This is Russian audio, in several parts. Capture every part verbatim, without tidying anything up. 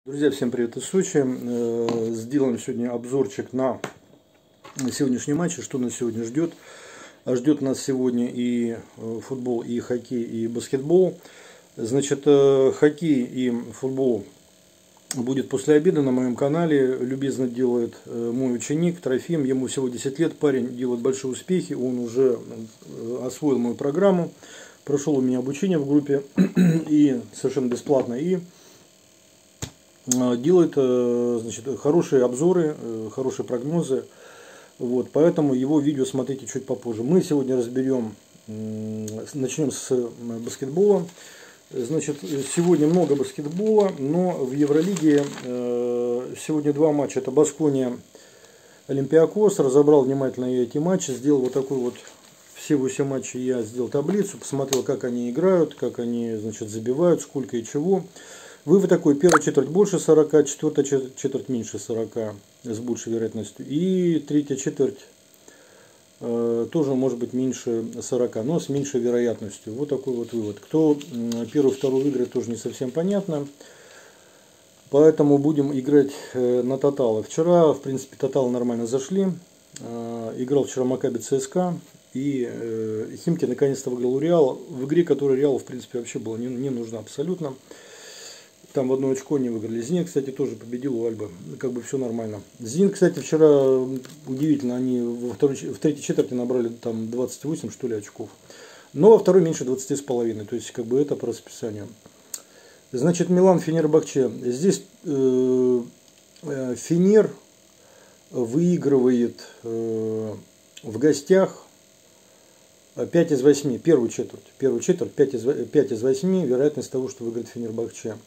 Друзья, всем привет из Сочи. Сделаем сегодня обзорчик на сегодняшний матч, что нас сегодня ждет. Ждет нас сегодня и футбол, и хоккей, и баскетбол. Значит, хоккей и футбол будет после обеда на моем канале. Любезно делает мой ученик Трофим. Ему всего десять лет, парень делает большие успехи. Он уже освоил мою программу. Прошел у меня обучение в группе и совершенно бесплатно. И делает, значит, хорошие обзоры, хорошие прогнозы. Вот, поэтому его видео смотрите чуть попозже. Мы сегодня разберем, начнем с баскетбола. Значит, сегодня много баскетбола, но в Евролиге сегодня два матча. Это Баскония, Олимпиакос. Разобрал внимательно я эти матчи, сделал вот такой вот, все восемь матчей я сделал таблицу, посмотрел, как они играют, как они, значит, забивают, сколько и чего. Вывод такой: первая четверть больше сорока, четвертая четверть меньше сорока, с большей вероятностью. И третья четверть э, тоже может быть меньше сорока, но с меньшей вероятностью. Вот такой вот вывод. Кто первую, вторую выиграет, тоже не совсем понятно. Поэтому будем играть э, на тоталы. Вчера, в принципе, тоталы нормально зашли. Э, играл вчера Макаби ЦСКА. И э, Химки наконец-то выиграл у Реала. В игре, которая Реалу, в принципе, вообще была не, не нужна абсолютно. Там в одно очко не выиграли. Зенит, кстати, тоже победил у Альбы. Как бы все нормально. Зенит, кстати, вчера удивительно, они во второй, в третьей четверти набрали там двадцать восемь, что ли, очков. Но во второй меньше двадцати с половиной. То есть, как бы это по расписанию. Значит, Милан, Фенербахче. Здесь э, э, Фенер выигрывает э, в гостях пять из восьми. Первую четверть. Первую четверть пять из восьми. Вероятность того, что выиграет Фенербахче.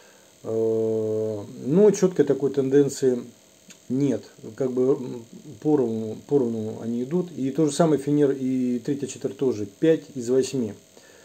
Но четкой такой тенденции нет. Как бы поровну, поровну они идут. И то же самое Фенер и третья четверть тоже. пять из восьми.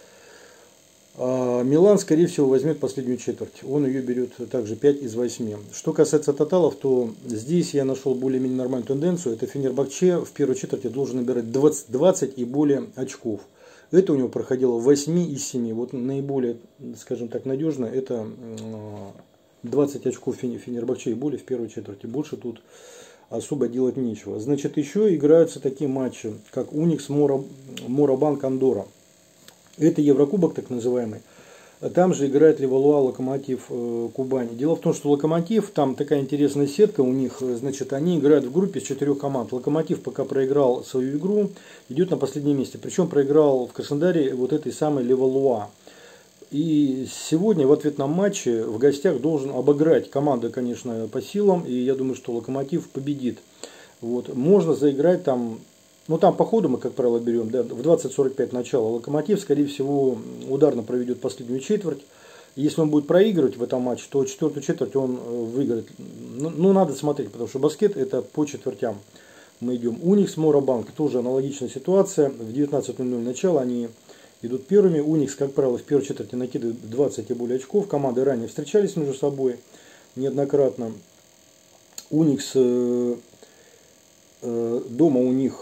А Милан, скорее всего, возьмет последнюю четверть. Он ее берет также пять из восьми. Что касается тоталов, то здесь я нашел более-менее нормальную тенденцию. Это Фенербахче в первой четверти должен набирать двадцать, двадцать и более очков. Это у него проходило восемь из семи. Вот наиболее, скажем так, надежно это двадцать очков Фенербахче и более в первой четверти. Больше тут особо делать нечего. Значит, еще играются такие матчи, как Уникс, Моробанк, Андорра. Это Еврокубок так называемый. Там же играет Левалуа, Локомотив, э, Кубань. Дело в том, что Локомотив, там такая интересная сетка у них, значит, они играют в группе с четырех команд. Локомотив пока проиграл свою игру, идет на последнем месте. Причем проиграл в Краснодаре вот этой самой Левалуа. И сегодня в ответном матче в гостях должен обыграть команда, конечно, по силам. И я думаю, что Локомотив победит. Вот. Можно заиграть там. Ну, там по ходу мы, как правило, берем, да, в двадцать сорок пять начала. Локомотив, скорее всего, ударно проведет последнюю четверть. Если он будет проигрывать в этом матче, то четвертую четверть он выиграет. Ну, ну, надо смотреть, потому что баскет это по четвертям. Мы идем. Уникс, Моробанк, тоже аналогичная ситуация. В девятнадцать ноль ноль начало они идут первыми. Уникс, как правило, в первой четверти накидывает двадцать и более очков. Команды ранее встречались между собой неоднократно. Уникс э, э, дома у них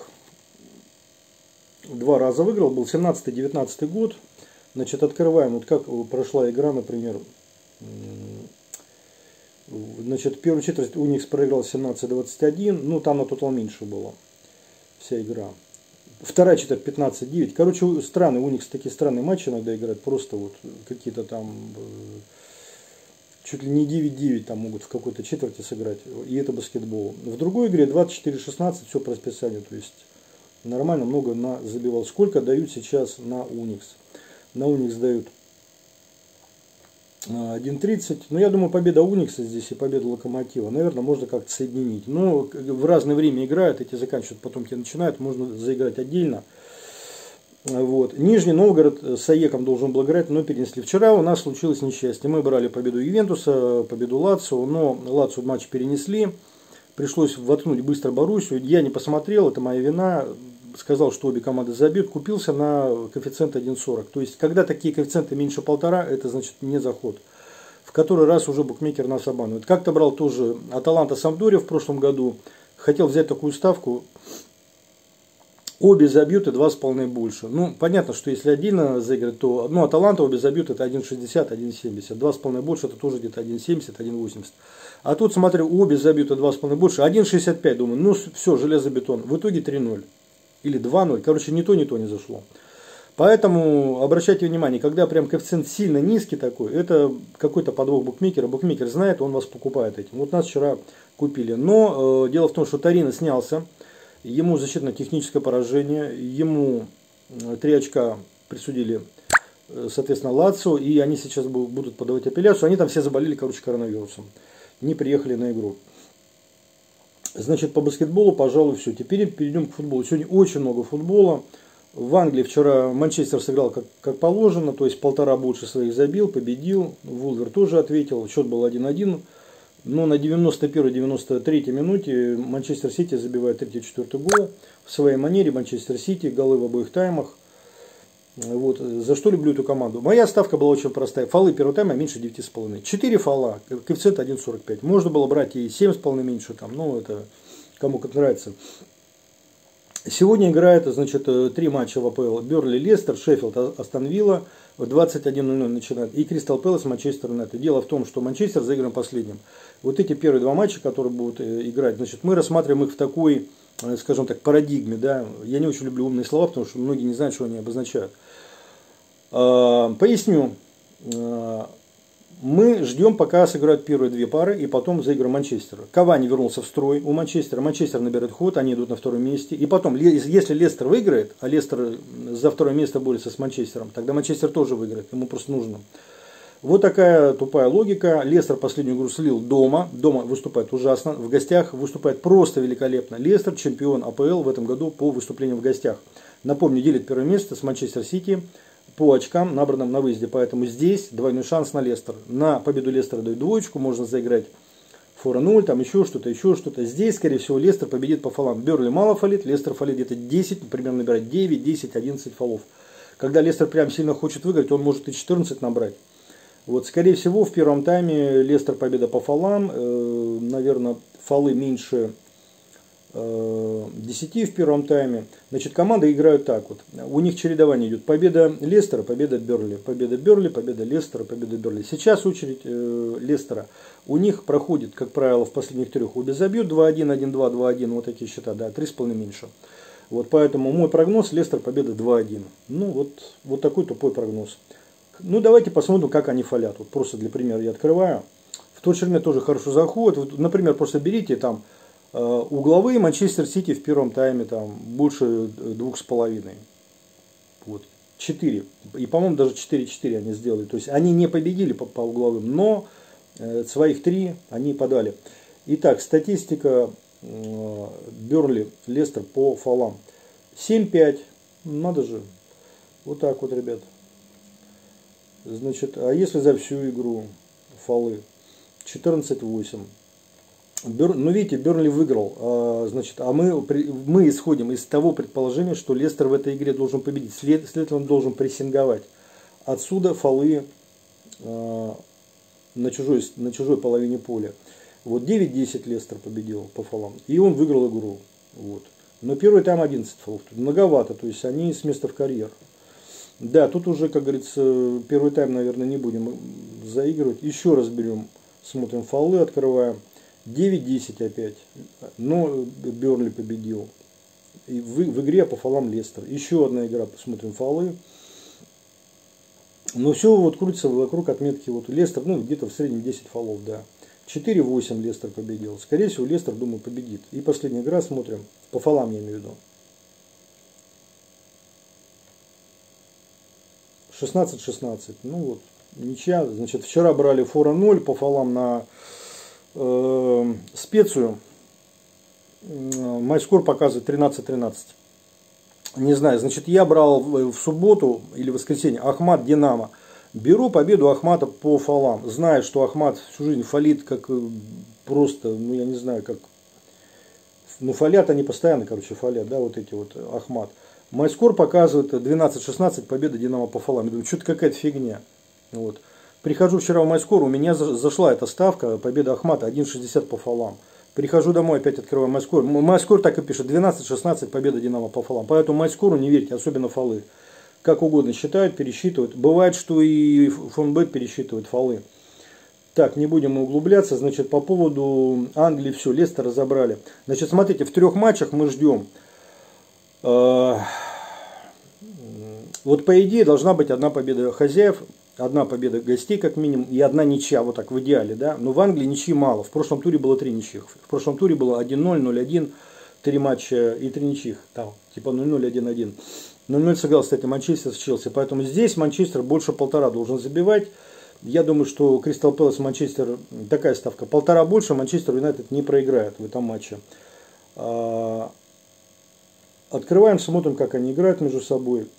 два раза выиграл, был семнадцатый девятнадцатый год. Значит, открываем, вот как прошла игра, например. Значит, первую четверть Уникс проиграл семнадцать двадцать один, ну там на тотал меньше было вся игра. Вторая четверть пятнадцать девять. Короче, странный, Уникс такие странные матчи иногда играют, просто вот какие-то там чуть ли не девять девять там могут в какой-то четверти сыграть, и это баскетбол. В другой игре двадцать четыре шестнадцать, все по расписанию, то есть нормально, много на забивал. Сколько дают сейчас на Уникс? На Уникс дают один тридцать. Но я думаю, победа Уникса здесь и победа Локомотива, наверное, можно как-то соединить. Но в разное время играют, эти заканчивают, потом те начинают. Можно заиграть отдельно. Вот. Нижний Новгород с АЕКом должен был играть, но перенесли. Вчера у нас случилось несчастье. Мы брали победу Ювентуса, победу Лацио, но Лацио матч перенесли. Пришлось воткнуть быстро Боруссию. Я не посмотрел, это моя вина. Сказал, что обе команды забьют. Купился на коэффициент один сорок. То есть, когда такие коэффициенты меньше полтора, это значит не заход. В который раз уже букмекер нас обманывает. Как-то брал тоже Аталанта Сампдория в прошлом году. Хотел взять такую ставку. Обе забьют и два с половиной больше. Ну, понятно, что если отдельно заиграть, то, ну, Аталанта обе забьют, это один шестьдесят, один семьдесят. два с половиной больше, это тоже где-то один семьдесят, один восемьдесят. А тут, смотрю, обе забьют и два с половиной больше, один шестьдесят пять, думаю, ну, все, железобетон. В итоге три ноль. Или два ноль. Короче, ни то, ни то не зашло. Поэтому обращайте внимание, когда прям коэффициент сильно низкий такой, это какой-то подвох букмекера. Букмекер знает, он вас покупает этим. Вот нас вчера купили. Но э, дело в том, что Торино снялся. Ему защитно-техническое поражение, ему три очка присудили, соответственно, Лацио, и они сейчас будут подавать апелляцию. Они там все заболели, короче, коронавирусом. Не приехали на игру. Значит, по баскетболу, пожалуй, все. Теперь перейдем к футболу. Сегодня очень много футбола. В Англии вчера Манчестер сыграл как, как положено, то есть полтора больше своих забил, победил. Вулвер тоже ответил, счет был один один. Но на девяносто первой — девяносто третьей минуте Манчестер Сити забивает третий-четвёртый гол. В своей манере Манчестер Сити, голы в обоих таймах. Вот. За что люблю эту команду? Моя ставка была очень простая. Фолы первого тайма меньше девяти с половиной. четыре фола, коэффициент один сорок пять. Можно было брать и семь с половиной меньше. Там, ну, это кому как нравится. Сегодня играет, значит, три матча в АПЛ. Бернли, Лестер, Шеффилд, Астон Вилла. В двадцать один ноль ноль начинает. И Кристал Пэлас, Манчестер Юнайтед. Дело в том, что Манчестер заигран последним. Вот эти первые два матча, которые будут играть, значит, мы рассматриваем их в такой, скажем так, парадигме. Да? Я не очень люблю умные слова, потому что многие не знают, что они обозначают. Поясню. Мы ждем, пока сыграют первые две пары, и потом заиграем Манчестера. Кавани вернулся в строй у Манчестера. Манчестер набирает ход, они идут на втором месте. И потом, если Лестер выиграет, а Лестер за второе место борется с Манчестером, тогда Манчестер тоже выиграет, ему просто нужно. Вот такая тупая логика. Лестер последнюю игру слил дома. Дома выступает ужасно. В гостях выступает просто великолепно. Лестер чемпион АПЛ в этом году по выступлениям в гостях. Напомню, делит первое место с Манчестер Сити по очкам, набранным на выезде. Поэтому здесь двойной шанс на Лестер. На победу Лестера дают двоечку. Можно заиграть фора ноль, там еще что-то, еще что-то. Здесь, скорее всего, Лестер победит по фолам. Бернли мало фолит, Лестер фолит где-то десять, примерно набирает девять, десять, одиннадцать фолов. Когда Лестер прям сильно хочет выиграть, он может и четырнадцать набрать. Вот, скорее всего, в первом тайме Лестер победа по фолам. Э, наверное, фолы меньше э, десяти в первом тайме. Значит, команды играют так вот. У них чередование идет. Победа Лестера, победа Бернли. Победа Бернли, победа Лестера, победа Бернли. Сейчас очередь э, Лестера. У них проходит, как правило, в последних трех. Обе забьют два один, один два, два один. Вот такие счета, да, три с половиной меньше. Вот поэтому мой прогноз: Лестер победа два один. Ну, вот, вот такой тупой прогноз. Ну, давайте посмотрим, как они фолят. Вот просто для примера я открываю. В тот же тоже хорошо заходит. Вот, например, просто берите там э, угловые Манчестер Сити в первом тайме там больше двух с половиной. Вот. четыре. И, по-моему, даже четыре четыре они сделали. То есть они не победили по, по угловым, но э, своих три они подали. Итак, статистика э, Бернли, Лестер по фолам. семь пять. Надо же. Вот так вот, ребят. Значит, а если за всю игру фолы? четырнадцать восемь. Бер, ну, видите, Бернли выиграл. А, значит, а мы, мы исходим из того предположения, что Лестер в этой игре должен победить. След, следовательно, он должен прессинговать. Отсюда фолы а, на, чужой, на чужой половине поля. Вот девять десять Лестер победил по фолам. И он выиграл игру. Вот. Но первый тайм одиннадцать фолов. Тут многовато. То есть они с места в карьер. Да, тут уже, как говорится, первый тайм, наверное, не будем заигрывать. Еще раз берем, смотрим фолы, открываем. девять десять опять. Но Бернли победил. И в, в игре по фолам Лестер. Еще одна игра, посмотрим фолы. Но все вот крутится вокруг отметки. Вот Лестер, ну, где-то в среднем десять фолов, да. четыре восемь Лестер победил. Скорее всего, Лестер, думаю, победит. И последняя игра, смотрим. По фолам я имею в виду. шестнадцать шестнадцать. Ну вот, ничья. Значит, вчера брали фора ноль по фолам на э, Специю. Майскор показывает тринадцать тринадцать. Не знаю, значит, я брал в субботу или воскресенье Ахмат Динамо. Беру победу Ахмата по фолам. Знаю, что Ахмат всю жизнь фолит как просто, ну я не знаю, как... Ну фолят они постоянно, короче, фолят, да, вот эти вот Ахмат. Майскор показывает двенадцать шестнадцать, победа Динамо по фолам. Я думаю, что-то какая-то фигня. Вот. Прихожу вчера в Майскор, у меня зашла эта ставка, победа Ахмата один шестьдесят по фолам. Прихожу домой, опять открываю MyScore. MyScore так и пишет, двенадцать шестнадцать победа Динамо по фолам. Поэтому MyScore не верьте, особенно фолы. Как угодно считают, пересчитывают. Бывает, что и Фонбет пересчитывает фолы. Так, не будем мы углубляться. Значит, по поводу Англии все, Лестер разобрали. Значит, смотрите, в трех матчах мы ждем. Вот по идее должна быть одна победа хозяев, одна победа гостей как минимум и одна ничья, вот так в идеале, да. Но в Англии ничьи мало. В прошлом туре было три ничьих. В прошлом туре было один ноль, ноль один, три матча и три ничьих. Там, типа ноль ноль, один один. ноль ноль сыграл, кстати, Манчестер с Челси. Поэтому здесь Манчестер больше полтора должен забивать. Я думаю, что Кристал Пэлас, Манчестер, такая ставка. Полтора больше, Манчестер Юнайтед не проиграет в этом матче. Открываем, смотрим, как они играют между собой.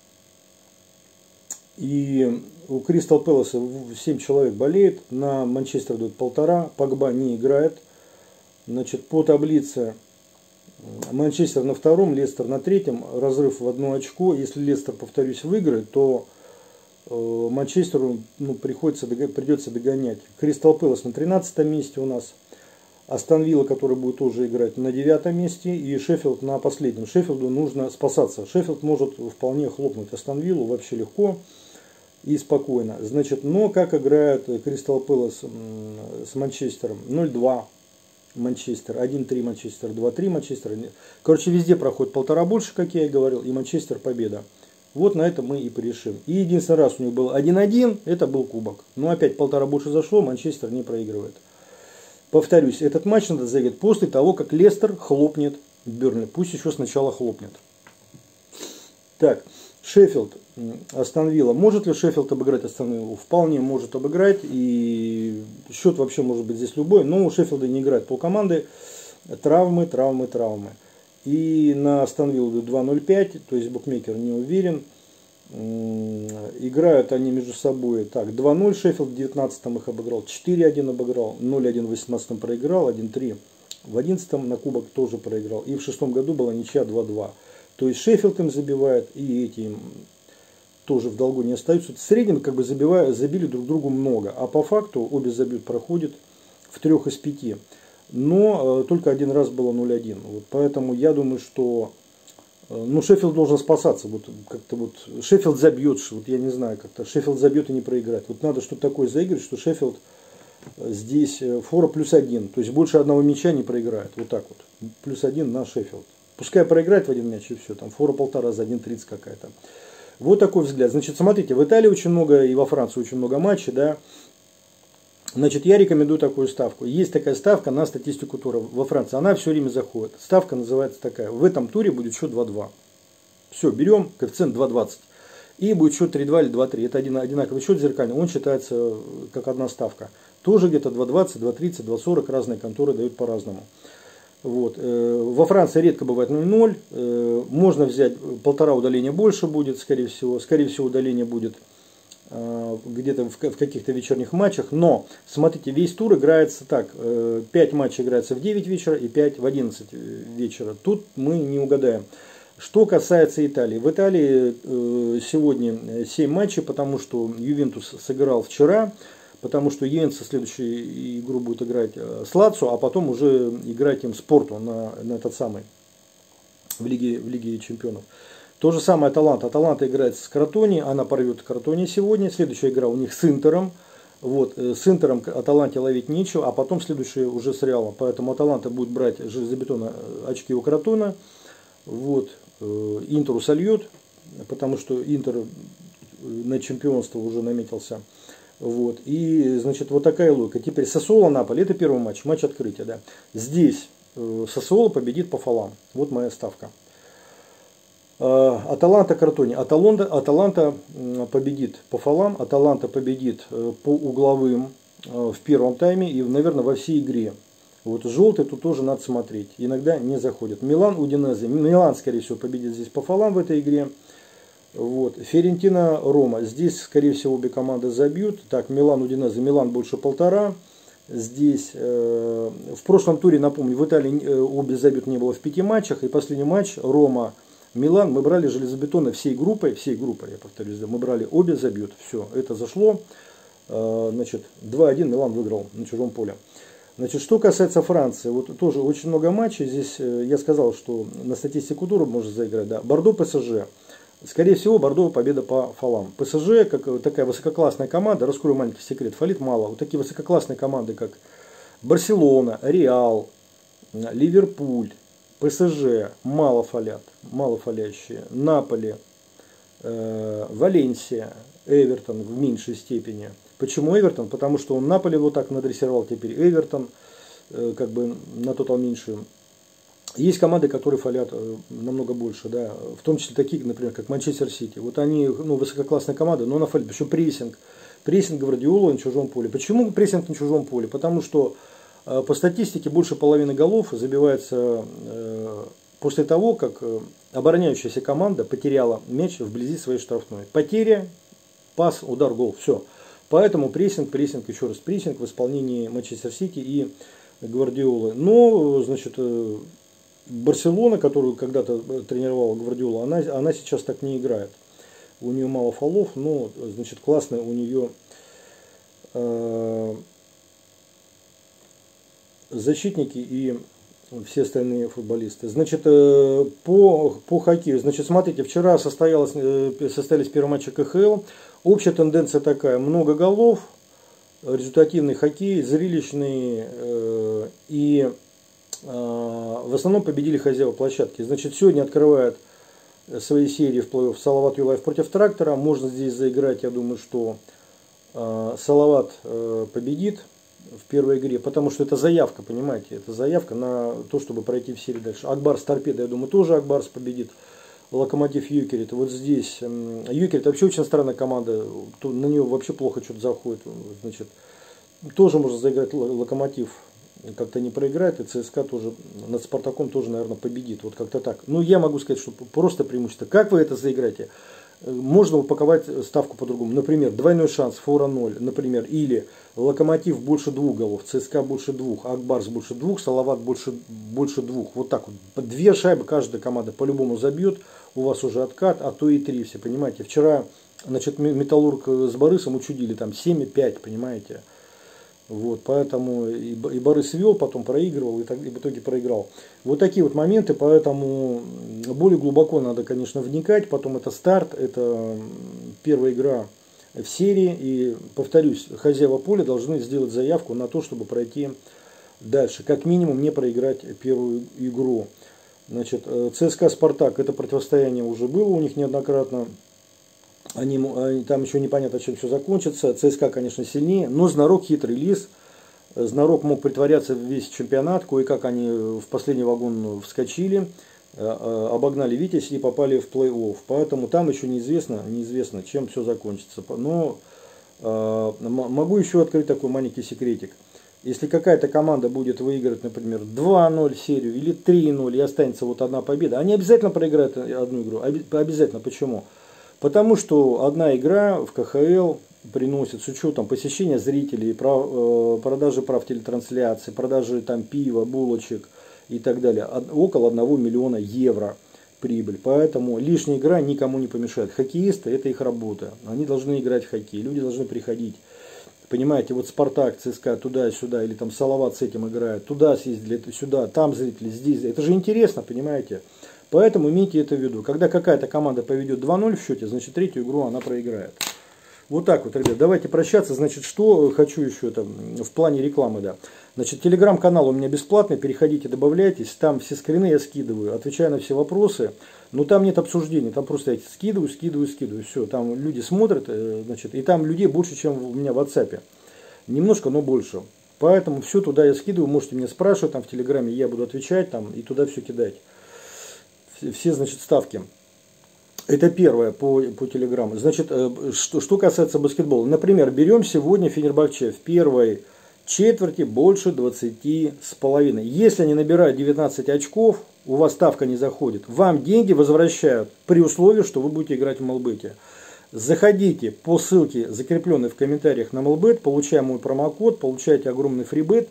И у Кристал Пэласа семь человек болеет, на Манчестер дают полтора, Погба не играет. Значит, по таблице Манчестер на втором, Лестер на третьем, разрыв в одно очко. Если Лестер, повторюсь, выиграет, то Манчестеру ну, приходится, придется догонять. Кристал Пэлас на тринадцатом месте у нас. Астон Вилла, который будет тоже играть, на девятом месте. И Шеффилд на последнем. Шеффилду нужно спасаться. Шеффилд может вполне хлопнуть Астон Виллу вообще легко и спокойно. Значит, но как играет Кристал Пэлас с Манчестером? ноль два Манчестер, один три Манчестер, два три Манчестер. Короче, везде проходит полтора больше, как я и говорил. И Манчестер победа. Вот на это мы и порешим. И единственный раз у них был один один, это был кубок. Но опять полтора больше зашло, Манчестер не проигрывает. Повторюсь, этот матч надо заиграть после того, как Лестер хлопнет Бернли. Пусть еще сначала хлопнет. Так, Шеффилд, Астон Вилла. Может ли Шеффилд обыграть Астон Виллу? Вполне может обыграть. И счет вообще может быть здесь любой. Но у Шеффилда не играет полкоманды. Травмы, травмы, травмы. И на Астон Виллу два ноль пять, то есть букмекер не уверен. Играют они между собой. Так, два ноль Шеффилд в девятнадцатом их обыграл, четыре один обыграл, ноль один в восемнадцатом проиграл, один три в одиннадцатом на кубок тоже проиграл. И в шестом году была ничья два два. То есть Шеффилд им забивает, и эти им тоже в долгу не остаются. В среднем как бы забивая, забили друг другу много. А по факту обе забьют проходят в трех из пяти. Но э, только один раз было ноль один. Вот, поэтому я думаю, что э, ну, Шеффилд должен спасаться. Вот, как-то вот, Шеффилд забьет, вот, я не знаю, как-то Шеффилд забьет и не проиграет. Вот надо что-то такое заиграть, что Шеффилд здесь э, фора плюс один. То есть больше одного мяча не проиграет. Вот так вот. Плюс один на Шеффилд. Пускай проиграет в один мяч и все. Там фора полтора за один тридцать какая-то. Вот такой взгляд. Значит, смотрите, в Италии очень много и во Франции очень много матчей, да. Значит, я рекомендую такую ставку. Есть такая ставка на статистику тура во Франции. Она все время заходит. Ставка называется такая. В этом туре будет счет два два. Все, берем коэффициент два двадцать. И будет счет три два или два три. Это один, одинаковый счет зеркальный. Он считается как одна ставка. Тоже где-то два двадцать, два тридцать, два сорок. Разные конторы дают по-разному. Вот. Во Франции редко бывает ноль ноль. Можно взять полтора удаления больше будет, скорее всего. Скорее всего, удаление будет где-то в каких-то вечерних матчах. Но, смотрите, весь тур играется так. пять матчей играется в девять вечера и пять в одиннадцать вечера. Тут мы не угадаем. Что касается Италии. В Италии сегодня семь матчей, потому что Ювентус сыграл вчера. Потому что Ювентус следующую игру будет играть с Лацио, а потом уже играть им Спорту на, на этот самый, в Лиге, в Лиге Чемпионов. То же самое Аталанта. Аталанта играет с Кротони, она порвет Кротони сегодня. Следующая игра у них с Интером. Вот, с Интером Аталанте ловить нечего, а потом следующая уже с Реалом. Поэтому Аталанта будет брать железобетонно очки у Кротона. Вот, Интеру сольет, потому что Интер на чемпионство уже наметился. Вот, и, значит, вот такая логика. Теперь Сассуоло Наполи, это первый матч, матч открытия, да. Здесь Сассуоло победит по фолам. Вот моя ставка. Аталанта Кротони. Аталанта, Аталанта победит по фолам, Аталанта победит по угловым в первом тайме и, наверное, во всей игре. Вот желтый тут тоже надо смотреть. Иногда не заходит. Милан, Удинезе. Милан, скорее всего, победит здесь по фолам в этой игре. Вот. Фиорентина, Рома. Здесь, скорее всего, обе команды забьют. Так, Милан, Удинезе. Милан больше полтора. Здесь, э, в прошлом туре, напомню, в Италии э, обе забьют не было в пяти матчах. И последний матч Рома, Милан. Мы брали железобетонно всей группой. Всей группой, я повторюсь. Мы брали обе забьют. Все, это зашло. Э, значит, два один Милан выиграл на чужом поле. Значит, что касается Франции, вот тоже очень много матчей. Здесь я сказал, что на статистику тура можно заиграть. Да. Бордо ПСЖ. Скорее всего, Бордо победа по фолам. ПСЖ, как такая высококлассная команда, раскрою маленький секрет, фалит мало. Вот такие высококлассные команды, как Барселона, Реал, Ливерпуль, ПСЖ, мало фалят, мало фалящие. Наполи, э, Валенсия, Эвертон в меньшей степени. Почему Эвертон? Потому что он Наполи вот так надрессировал, теперь Эвертон э, как бы на тотал меньше. Есть команды, которые фалят э, намного больше, да, в том числе такие, например, как Манчестер Сити. Вот они, ну, высококлассная команда, но она фалит. Причем прессинг. Прессинг Гвардиола на чужом поле. Почему прессинг на чужом поле? Потому что э, по статистике больше половины голов забивается э, после того, как э, обороняющаяся команда потеряла мяч вблизи своей штрафной. Потеря, пас, удар, гол. Все. Поэтому прессинг, прессинг, еще раз прессинг в исполнении Манчестер Сити и Гвардиолы. Но, значит, Барселона, которую когда-то тренировала Гвардиола, она, она сейчас так не играет. У нее мало фолов, но, значит, классная у нее э, защитники и все остальные футболисты. Значит, э, по, по хоккею. Значит, смотрите, вчера состоялось, э, состоялись первые матчи ка ха эл. Общая тенденция такая: много голов, результативный хоккей, зрелищный, э, и э, в основном победили хозяева площадки. Значит, сегодня открывает свои серии в плей-офф Салават Юлаев против Трактора. Можно здесь заиграть, я думаю, что э, Салават э, победит в первой игре, потому что это заявка, понимаете, это заявка на то, чтобы пройти в серию дальше. Акбарс Торпедо, я думаю, тоже Акбарс победит. Локомотив Юкерит. Вот здесь Юкерит вообще очень странная команда, на нее вообще плохо что-то заходит. Значит, тоже можно заиграть Локомотив, как-то не проиграет, и ЦСКА тоже над Спартаком тоже, наверное, победит. Вот как-то так. Ну, я могу сказать, что просто преимущество. Как вы это заиграете? Можно упаковать ставку по-другому. Например, двойной шанс, фора ноль, например, или Локомотив больше двух голов, ЦСКА больше двух, Акбарс больше двух, Салават больше, больше двух. Вот так вот. Две шайбы каждая команда по-любому забьет, у вас уже откат, а то и три, все понимаете. Вчера, значит, Металлург с Борисом учудили там семь пять, понимаете. Вот, поэтому и, и Борис вел, потом проигрывал, и, так, и в итоге проиграл. Вот такие вот моменты, поэтому более глубоко надо, конечно, вникать. Потом это старт, это первая игра в серии. И, повторюсь, хозяева поля должны сделать заявку на то, чтобы пройти дальше. Как минимум не проиграть первую игру. Значит, ЦСКА Спартак, это противостояние уже было у них неоднократно. Они, они, там еще непонятно, чем все закончится. ЦСКА, конечно, сильнее, но Знарок хитрый лис. Знарок мог притворяться весь чемпионат. Кое-как они в последний вагон вскочили, обогнали Витязь и попали в плей-офф. Поэтому там еще неизвестно, неизвестно, чем все закончится. Но э, могу еще открыть такой маленький секретик. Если какая-то команда будет выигрывать, например, два ноль серию или три ноль, и останется вот одна победа, они обязательно проиграют одну игру. Обязательно. Почему? Потому что одна игра в ка ха эл приносит, с учетом посещения зрителей, прав, продажи прав телетрансляции, продажи там пива, булочек и так далее, около одного миллиона евро прибыль. Поэтому лишняя игра никому не помешает. Хоккеисты — это их работа. Они должны играть в хоккей, люди должны приходить. Понимаете, вот Спартак, ЦСКА туда-сюда, или там Салават с этим играет, туда съездили, сюда, там зрители, здесь. Это же интересно, понимаете? Поэтому имейте это в виду. Когда какая-то команда поведет два ноль в счете, значит, третью игру она проиграет. Вот так вот, ребят. Давайте прощаться. Значит, что хочу еще там в плане рекламы, да. Значит, телеграм-канал у меня бесплатный. Переходите, добавляйтесь. Там все скрины я скидываю, отвечаю на все вопросы. Но там нет обсуждений. Там просто я скидываю, скидываю, скидываю. Все, там люди смотрят, значит, и там людей больше, чем у меня в WhatsApp. Немножко, но больше. Поэтому все туда я скидываю. Можете меня спрашивать, там в телеграме я буду отвечать, там и туда все кидать. Все, значит, ставки. Это первое по, по телеграмму. Значит, что, что касается баскетбола. Например, берем сегодня Фенербахче в первой четверти больше двадцати с половиной. Если они набирают девятнадцать очков, у вас ставка не заходит. Вам деньги возвращают при условии, что вы будете играть в Мелбете. Заходите по ссылке, закрепленной в комментариях на Мелбет, получаем мой промокод, получаете огромный фрибет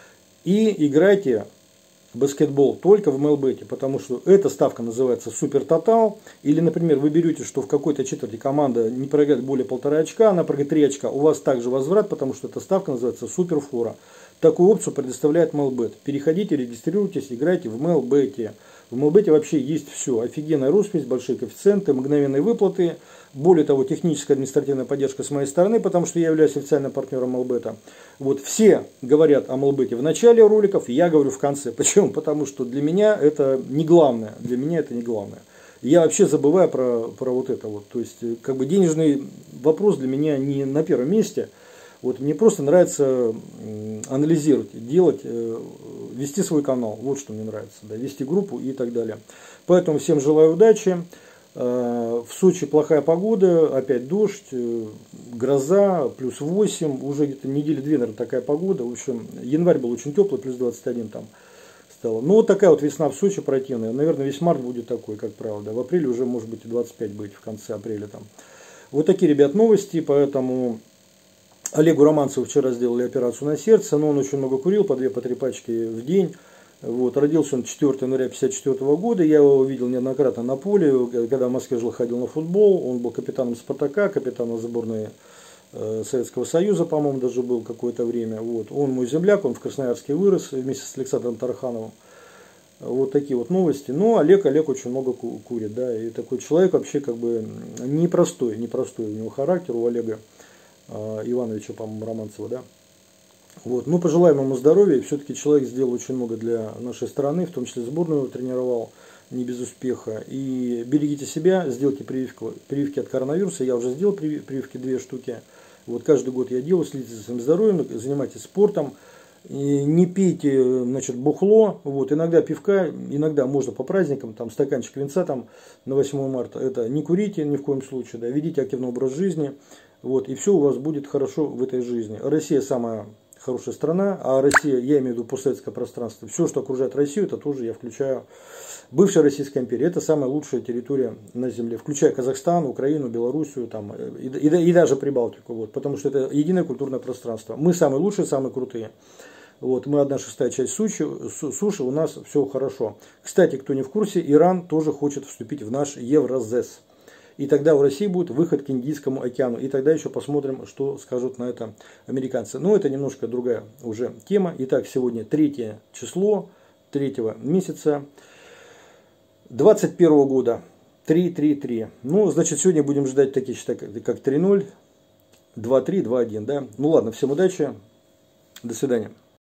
и играйте баскетбол только в Мелбете, потому что эта ставка называется Супер Тотал. Или, например, вы берете, что в какой-то четверти команда не проиграет более полтора очка, она проиграет три очка, у вас также возврат, потому что эта ставка называется Супер Фора. Такую опцию предоставляет Мелбет. Переходите, регистрируйтесь, играйте в Мелбете. В Мелбете вообще есть все. Офигенная роспись, большие коэффициенты, мгновенные выплаты. Более того, техническая административная поддержка с моей стороны, потому что я являюсь официальным партнером Мелбета. Вот все говорят о Мелбете в начале роликов, я говорю в конце. Почему? Потому что для меня это не главное. Для меня это не главное. Я вообще забываю про, про вот это вот. То есть, как бы денежный вопрос для меня не на первом месте. Вот мне просто нравится анализировать, делать, вести свой канал. Вот что мне нравится. Да, вести группу и так далее. Поэтому всем желаю удачи. В Сочи плохая погода, опять дождь, гроза, плюс восемь. Уже где-то недели две, наверное, такая погода. В общем, январь был очень теплый, плюс двадцать один там стало. Ну, вот такая вот весна в Сочи противная. Наверное, весь март будет такой, как правило. Да. В апреле уже, может быть, и двадцать пять будет в конце апреля там. Вот такие, ребят, новости. Поэтому Олегу Романцеву вчера сделали операцию на сердце, но он очень много курил, по две, по три пачки в день. Вот, родился он четвёртого января тысяча девятьсот пятьдесят четвёртого года, я его видел неоднократно на поле, когда в Москве жил, ходил на футбол, он был капитаном Спартака, капитаном сборной э, Советского Союза, по-моему, даже был какое-то время. Вот. Он мой земляк, он в Красноярске вырос вместе с Александром Тархановым. Вот такие вот новости. Но Олег, Олег очень много курит, да, и такой человек вообще как бы непростой, непростой у него характер, у Олега э, Ивановича, по-моему, Романцева, да. Вот. Ну, пожелаем ему здоровья. Все-таки человек сделал очень много для нашей страны, в том числе сборную тренировал не без успеха. И берегите себя, сделайте прививку, прививки от коронавируса. Я уже сделал прививки две штуки. Вот каждый год я делаю, следите за своим здоровьем, занимайтесь спортом. И не пейте, значит, бухло. Вот. Иногда пивка, иногда можно по праздникам, там стаканчик винца там, на восьмое марта. Это не курите ни в коем случае, да, ведите активный образ жизни. Вот. И все у вас будет хорошо в этой жизни. Россия самая хорошая страна, а Россия, я имею в виду постсоветское пространство, все, что окружает Россию, это тоже я включаю бывшая Российская империя. Это самая лучшая территория на земле, включая Казахстан, Украину, Белоруссию там, и, и, и даже Прибалтику, вот, потому что это единое культурное пространство. Мы самые лучшие, самые крутые. Вот, мы одна шестая часть суши, суши, у нас все хорошо. Кстати, кто не в курсе, Иран тоже хочет вступить в наш Евразес. И тогда в России будет выход к Индийскому океану. И тогда еще посмотрим, что скажут на это американцы. Но это немножко другая уже тема. Итак, сегодня третье число третьего месяца двадцать первого года. три три три. Ну, значит, сегодня будем ждать такие счета, как три ноль, два три, два один. Да? Ну ладно, всем удачи. До свидания.